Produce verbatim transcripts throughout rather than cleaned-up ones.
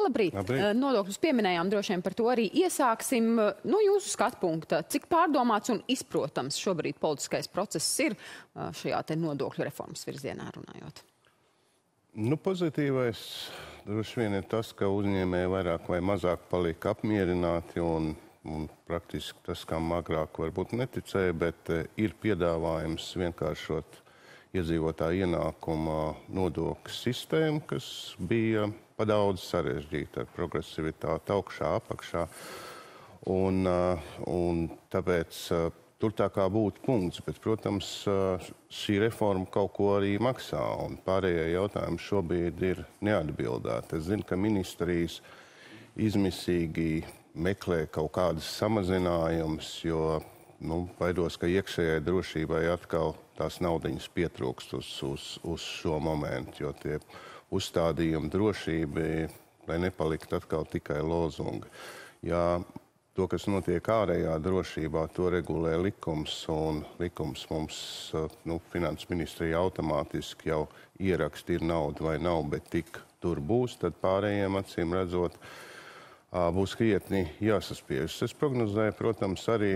Labrīt. Labrīt. Nodokļus pieminējām, droši vien par to arī iesāksim. No jūsu skatu punkta, cik pārdomāts un izprotams šobrīd politiskais process ir šajā te nodokļu reformas virzienā runājot? Nu, pozitīvais droši vien ir tas, ka uzņēmēji vairāk vai mazāk palika apmierināti un, un praktiski tas, kam agrāk varbūt neticēja, bet ir piedāvājums vienkāršot iedzīvotāju ienākuma nodokļu sistēmu, kas bija pa daudz sarežģīta ar progresivitāti augšā, apakšā. Un, un tāpēc tur tā kā būtu punkts, bet, protams, šī reforma kaut ko arī maksā, un pārējie jautājumi šobrīd ir neatbildēti. Es zinu, ka ministrijas izmisīgi meklē kaut kādas samazinājumus, jo nu, baidos, ka iekšējai drošībai atkal tās naudiņas pietrūkst uz, uz, uz šo momentu, jo tie uzstādījumi drošībai, lai nepalikt atkal tikai lozungi. Ja to, kas notiek ārējā drošībā, to regulē likums, un likums mums, nu, finanses ministrija automātiski jau ieraksta, ir nauda vai nav, bet tik tur būs, tad pārējiem acīm redzot, būs krietni jāsaspiežas. Es prognozēju, protams, arī,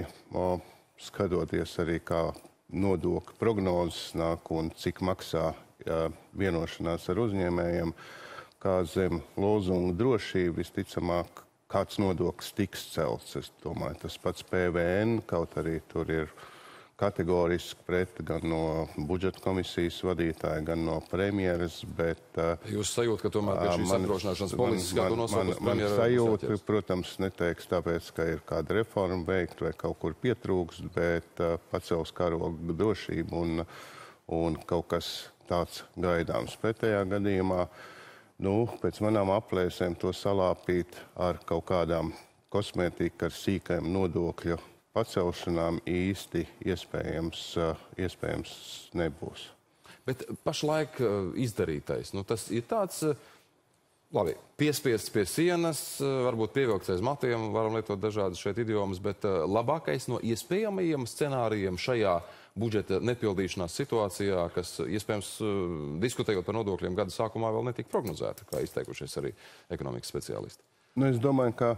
skatoties arī, kā nodokļu prognozes nāk un cik maksā jā, vienošanās ar uzņēmējiem, kā zem lozunga drošība visticamāk kāds nodoklis tiks celts. Es domāju, tas pats P V N, kaut arī tur ir kategoriski pret gan no budžeta komisijas vadītāja, gan no premjeras, bet... Jūs sajūt, ka tomēr pie šīs apdrošināšanas politiskā to nosaukas premjera? Man sajūt, protams, neteiks tāpēc, ka ir kāda reforma veikt vai kaut kur pietrūkst, bet uh, pacels karogu drošību un, un kaut kas tāds gaidāms. Pretējā gadījumā, nu, pēc manām aplēsēm to salāpīt ar kaut kādām kosmētika, ar sīkajiem nodokļu pacelšanām īsti iespējams, iespējams nebūs. Bet pašlaik izdarītais, nu tas ir tāds, labi, piespiests pie sienas, varbūt pievilkts aiz matiem, varam lietot dažādas šeit idiomas, bet labākais no iespējamajiem scenārijiem šajā budžeta nepildīšanās situācijā, kas iespējams diskutējot par nodokļiem gada sākumā vēl netika prognozēta, kā izteikušies arī ekonomikas speciālisti. Nu, es domāju, ka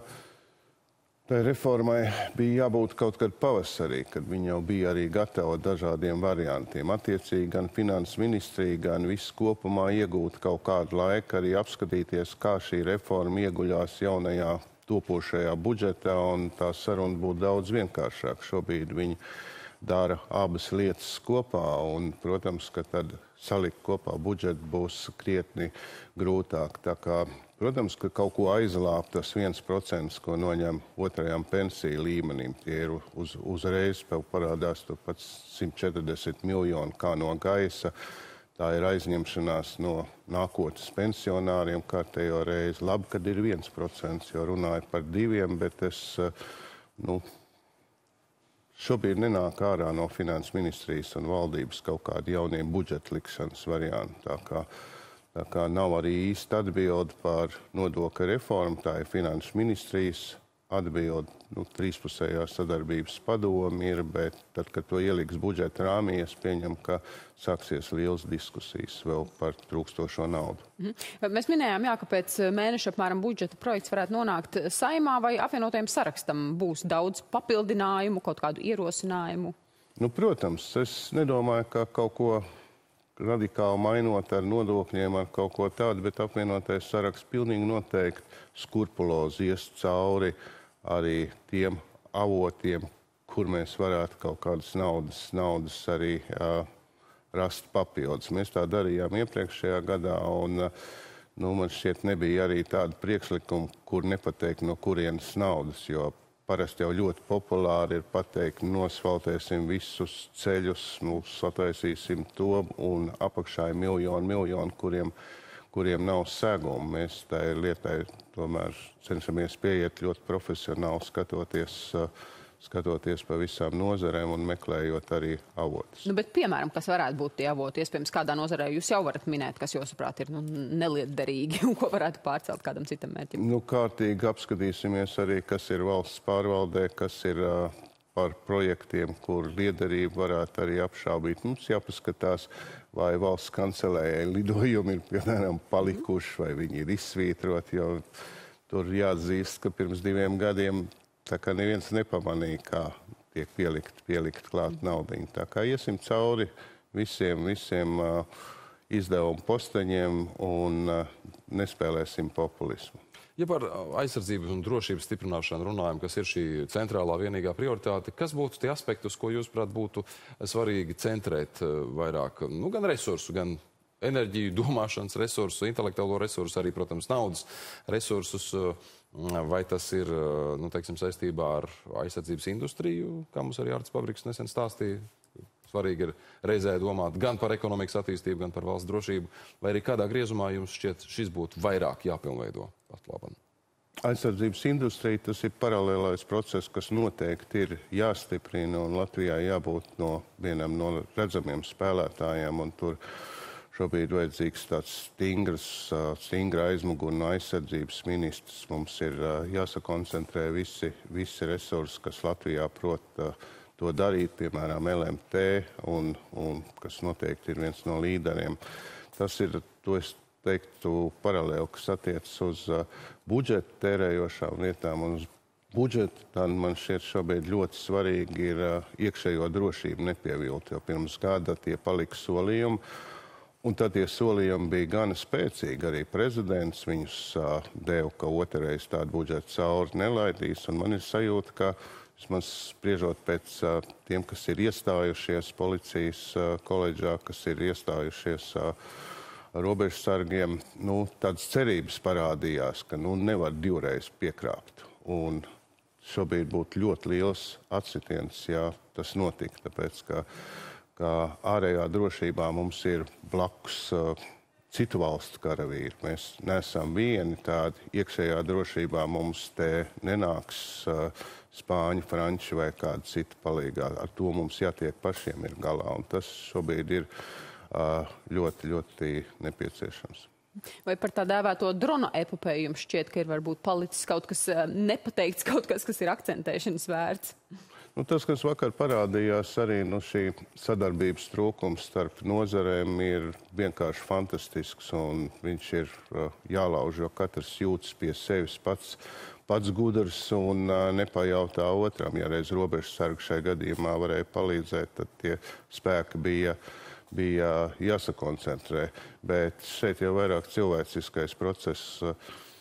tai reformai bija jābūt kaut kad pavasarī, kad viņi jau bija arī gatavi dažādiem variantiem. Attiecīgi gan finanses ministrija, gan viss kopumā iegūt kaut kādu laiku arī apskatīties, kā šī reforma ieguļās jaunajā topošajā budžetā, un tā saruna būtu daudz vienkāršāk. Šobrīd viņi dara abas lietas kopā, un, protams, ka tad salikt kopā budžetu būs krietni grūtāk. Tā kā, protams, ka kaut ko aizlāpt tas viens procents, ko noņem otrajām pensiju līmenim. Tie ir uz, uzreiz parādās to pats simt četrdesmit miljoni kā no gaisa. Tā ir aizņemšanās no nākotnes pensionāriem kārtējo reizi. Labi, kad ir viens procents, jo runāju par diviem, bet es, nu, šobrīd nenāk ārā no finanses ministrijas un valdības kaut kādi jaunie budžeta likšanas varianti. Tā kā, tā kā nav arī īsta atbilde par nodokļu reformu, tā ir finanses ministrijas atbilde. Nu, trīspusējā sadarbības padomi ir, bet tad, kad to ieliks budžeta rāmī, es pieņemu, ka sāksies liels diskusijas vēl par trūkstošo naudu. Mm-hmm. Mēs minējām, jā, ka pēc mēneša apmēram budžeta projekts varētu nonākt Saeimā, vai apvienotajam sarakstam būs daudz papildinājumu, kaut kādu ierosinājumu? Nu, protams, es nedomāju, ka kaut ko radikāli mainot ar nodokļiem, ar kaut ko tādu, bet apvienotais saraksts pilnīgi noteikti skrupulozi ies cauri arī tiem avotiem, kur mēs varētu kaut kādas naudas, naudas arī uh, rast papildus. Mēs tā darījām iepriekšējā gadā, un uh, nu, man šķiet nebija arī tāda priekšlikuma, kur nepateikt, no kurienes naudas, jo parasti jau ļoti populāri ir pateikt, nosfaltēsim visus ceļus, mūs sataisīsim to, un apakšā ir miljoni, miljoni, kuriem, kuriem nav seguma. Mēs tā lietai tomēr cenšamies pieiet ļoti profesionāli, skatoties, skatoties pa visām nozarēm un meklējot arī avotus. Nu, bet, piemēram, kas varētu būt tie avoti? Iespējams, kādā nozarē jūs jau varat minēt, kas jūsuprāt ir nu, nelietderīgi un ko varētu pārcelt kādam citam mērķim? Nu, kārtīgi apskatīsimies arī, kas ir valsts pārvaldē, kas ir uh, par projektiem, kur liederību varētu arī apšaubīt. Mums jāpaskatās, vai valsts kancelējai lidojumi ir, piemēram, palikuši, vai viņi ir izsvītroti, jo tur jāatzīst, ka pirms diviem gadiem tā kā neviens nepamanīja, kā tiek pielikt, pielikt klāt naudiņu. Tā kā iesim cauri visiem, visiem uh, izdevumu posteņiem un uh, nespēlēsim populismu. Ja par aizsardzības un drošības stiprināšanu runājam, kas ir šī centrālā vienīgā prioritāte, kas būtu tie aspekti, uz ko jūs, prāt, būtu svarīgi centrēt vairāk, nu, gan resursu, gan enerģiju, domāšanas resursu, intelektuālo resursu, arī, protams, naudas resursus, vai tas ir, nu, teiksim, saistībā ar aizsardzības industriju, kā mums arī Ārts Pabriks nesen stāstīja? Svarīgi ir reizē domāt gan par ekonomikas attīstību, gan par valsts drošību, vai arī kādā griezumā jums šķiet šis būtu vairāk jāpilnveido pat labam? Aizsardzības industrija, tas ir paralēlais process, kas noteikti ir jāstiprina, un Latvijā jābūt no vienam no redzamiem spēlētājiem, un tur šobrīd vajadzīgs tāds stingrs, stingra aizmugura no aizsardzības ministrs. Mums ir jāsakoncentrē visi, visi resursi, kas Latvijā prot to darīt, piemēram, L M T, un, un kas noteikti ir viens no līderiem. Tas ir, to es teiktu, paralēli, kas attiecas uz uh, budžeta tērējošām lietām un uz budžetu, tad man šķiet šobrīd ļoti svarīgi ir uh, iekšējo drošību nepievilt, jo pirms gada tie palika solījumi, un tad tie solījumi bija gana spēcīgi. Arī prezidents viņus uh, deva, ka otrreiz tādu budžetu cauri nelaidīs, un man ir sajūta, ka vismaz spriežot pēc uh, tiem, kas ir iestājušies policijas uh, koledžā, kas ir iestājušies uh, robežsargiem, nu, tādas cerības parādījās, ka nu, nevar divreiz piekrāpt. Un šobrīd būtu ļoti liels atsitiens, ja tas notika, tāpēc, ka, ka ārējā drošībā mums ir blakus uh, citu valstu karavīri. Mēs neesam vieni tādi. Iekšējā drošībā mums te nenāks uh, spāņu, franči vai kāda cita palīgā. Ar to mums jātiek pašiem ir galā, un tas šobrīd ir uh, ļoti, ļoti nepieciešams. Vai par tā dēvēto drona epopēju jums šķiet, ka ir varbūt palicis kaut kas uh, nepateikts, kaut kas, kas ir akcentēšanas vērts? Nu, tas, kas vakar parādījās, arī nu, šī sadarbības trūkums starp nozarēm ir vienkārši fantastisks, un viņš ir uh, jālauž, jo katrs jūtas pie sevis pats, pats gudrs un uh, nepajautā otram. Ja reiz robežsargi šai gadījumā varēja palīdzēt, tad tie spēki bija, bija jāsakoncentrē. Bet šeit jau vairāk cilvēciskais process, uh,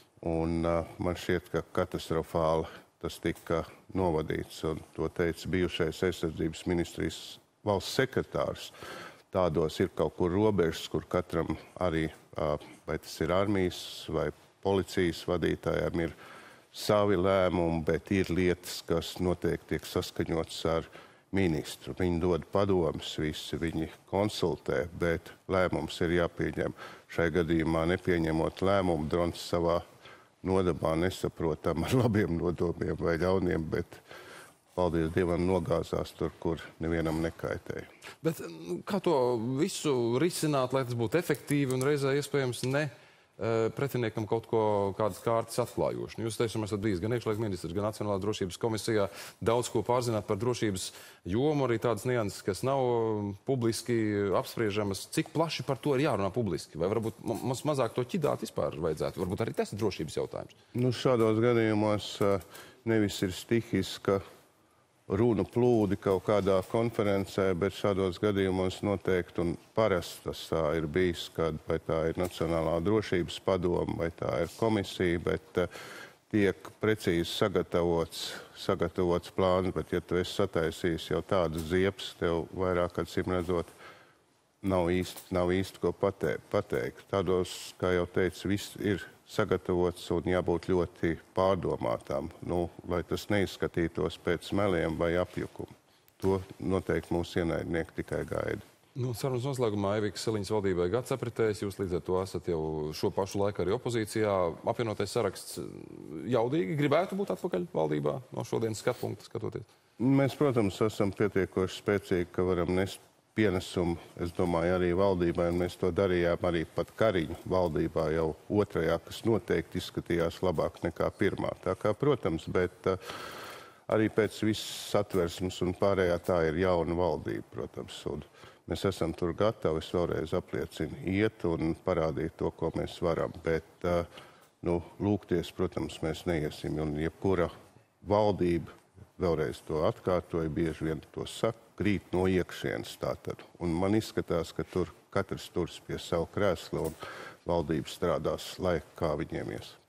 un uh, man šķiet, ka katastrofāli tas tika novadīts, un to teica bijušais aizsardzības ministrijas valsts sekretārs. Tādos ir kaut kur robežas, kur katram arī, vai tas ir armijas vai policijas vadītājiem, ir savi lēmumi, bet ir lietas, kas noteikti tiek saskaņotas ar ministru. Viņi dod padomus visi, viņi konsultē, bet lēmums ir jāpieņem. Šai gadījumā nepieņemot lēmumu, drons savā nodabā nesaprotam ar labiem nodomiem vai ļauniem, bet, paldies Dievam, nogāzās tur, kur nevienam nekaitēja. Bet kā to visu risināt, lai tas būtu efektīvi un reizē iespējams ne pretiniekam kaut ko, kādas kārtas atklājoši? Jūs, teiksim, esat bijis gan iekšlietu ministrs, gan Nacionālā drošības komisijā, daudz ko pārzināt par drošības jomu, arī tādas nianses, kas nav publiski apspriežamas. Cik plaši par to ir jārunā publiski? Vai varbūt mums mazāk to ķidāt vispār vajadzētu? Varbūt arī tas ir drošības jautājums. Nu, šādos gadījumos nevis ir stihiska runu plūdi kaut kādā konferencē, bet šādos gadījumos noteikti un parasti tas tā ir bijis, kad vai tā ir Nacionālā drošības padoma, vai tā ir komisija, bet uh, tiek precīzi sagatavots, sagatavots plāns, bet ja tu esi sataisījis jau tādas ziepes, tev vairāk, acīm redzot, nav īsti, nav īsti ko patē, pateikt. Tādos, kā jau teicu, viss ir sagatavots un jābūt ļoti pārdomātām, nu, lai tas neizskatītos pēc meliem vai apjukumu. To noteikti mūsu ienaidnieki tikai gaida. Nu, sarunas noslēgumā Eivikas Siliņas valdībai gads apritējis, jūs līdz ar to esat jau šo pašu laiku arī opozīcijā. Apvienotais saraksts jaudīgi gribētu būt atpakaļ valdībā no šodienas skatpunkta skatoties? Mēs, protams, esam pietiekoši spēcīgi, ka varam nest pienesumu, es domāju, arī valdībai, un mēs to darījām arī pat Kariņu valdībā jau otrajā, kas noteikti izskatījās labāk nekā pirmā. Tā kā, protams, bet uh, arī pēc visas satversmes un pārējā tā ir jauna valdība, protams, un mēs esam tur gatavi, es vēlreiz apliecinu, iet un parādīt to, ko mēs varam, bet uh, Nu, lūgties, protams, mēs neiesim, un jebkura valdība, vēlreiz to atkārtoju, bieži vien to saka, krīt no iekšienes tātad. Un man izskatās, ka tur katrs turs pie savu krēslu un valdība strādās laika, kā viņiem ies.